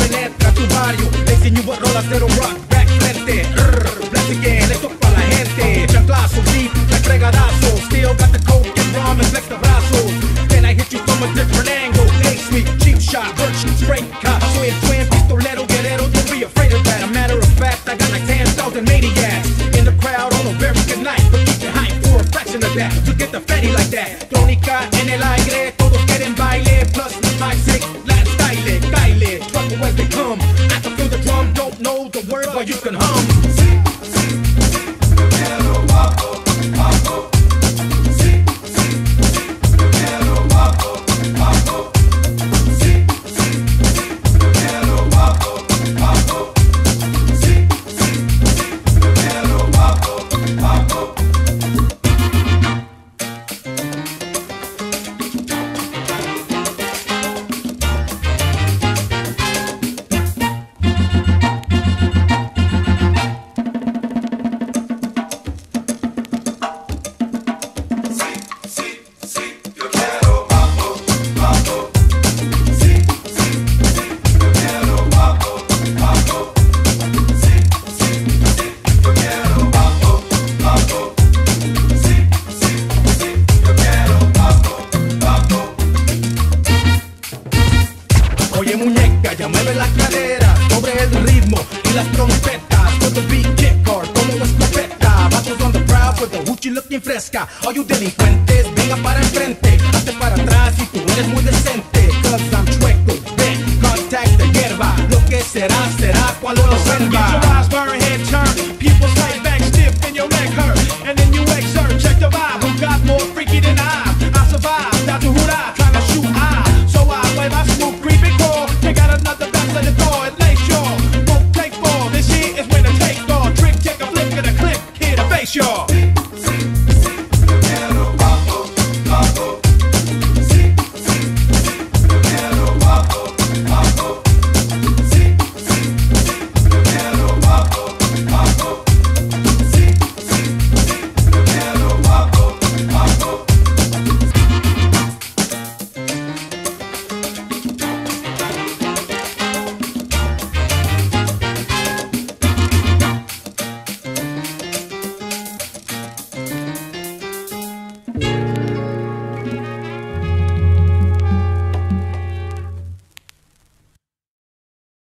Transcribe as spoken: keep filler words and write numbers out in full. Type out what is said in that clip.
penetra tu barrio. Te enseño a rolas de rock, back frente. Rrr, blast again, esto es para la gente. Chanclazo, beat, like fregadazo. Still got the coke and rum and flex the brazos. Then I hit you from a different angle. Hey, sweet, cheap shot, good shit, straight cut. Twin, twin, pistolero, guerrero, don't be afraid of that. A matter of fact, I got like ten thousand maniacs in the crowd on a very good night. But keep it hype for a fraction of that. You get the fatty like that. Tónica en el aire, todos quieren baile. Plus my sick, last style, baile. Trouble as they come. I can feel the drum, don't know the word, but you can hum. Oye muñeca, ya mueve la cadera sobre el ritmo y las trompetas. With the beat kick hard como una escopeta. Vatos on the crowd with the hoochie looking fresca. All you delincuentes, venga para enfrente, hazte para atrás.